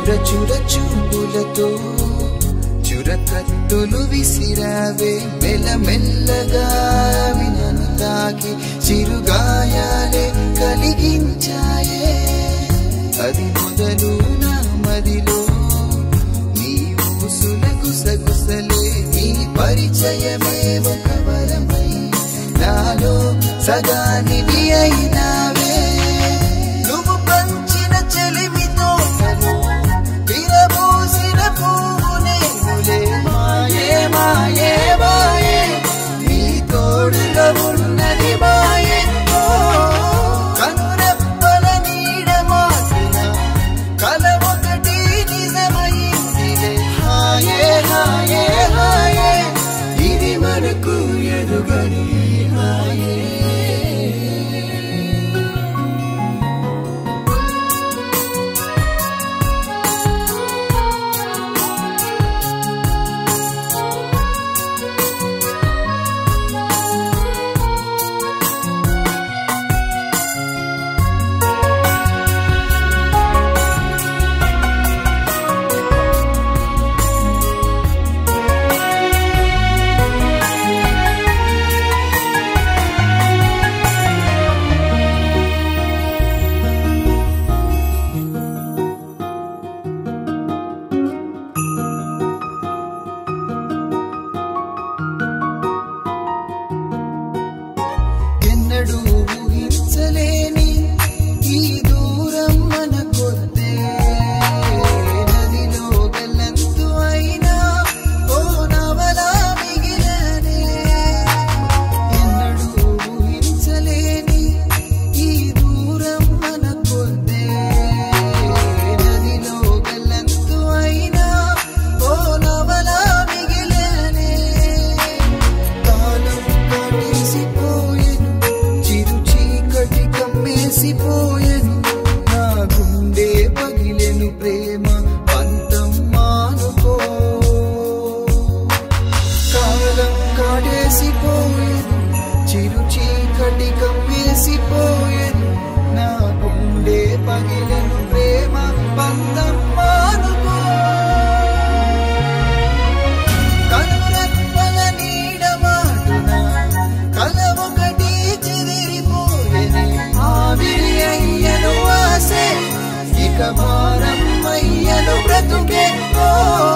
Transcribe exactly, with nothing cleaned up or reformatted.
చుర చుర చూపులతో చురకత్తులు విసిరావే మెల్ల మెల్లగా వినను తాకి చిరుగాయాలే కలిగించాయే అది మొదలు నా మదిలో నీ ఊసుల గుసగుసలే నీ పరిచయమే ఒక వరమై నాలో సగానివి అయినావే నువ్వు పంచిన చెలిమితో విరబూసిన పువ్వునే మాయే మాయే మాయే నీ తోడుగా ఉన్నది మాయే కనురెప్పల నీడ మాసిన కల ఒకటి నిజమైందిలే హాయే హాయే హాయే ఇది వరకు ఎరుగని హాయే ఊహించలేని ఈ దూరం మన కొద్దే నదిలో గల్లంతు అయినా ఓ నవలా మిగిలనే ఎన్నడూ ఊహించలేని ఈ దూరం మన కొద్దే నదిలో గల్లంతు అయినా ఓ నవలా మిగిలనే కాలం కాటేసిపోయెను కమ్మేసిపోయెను నా గుండె పగిలెను ప్రేమ పంతం మానుకో కాలం కాడేసిపోయెను చిరు చీకటి కమ్మేసిపోయెను నా గుండె పగిలెను ప్రేమ పంతం మానుకో కనురెప్పల నీడ మాటున కల ఒకటి చెదిరిపోయెనే ఆవిరి అయ్యను ఆసే ఇక భారం అయ్యను బ్రతుకే ఓ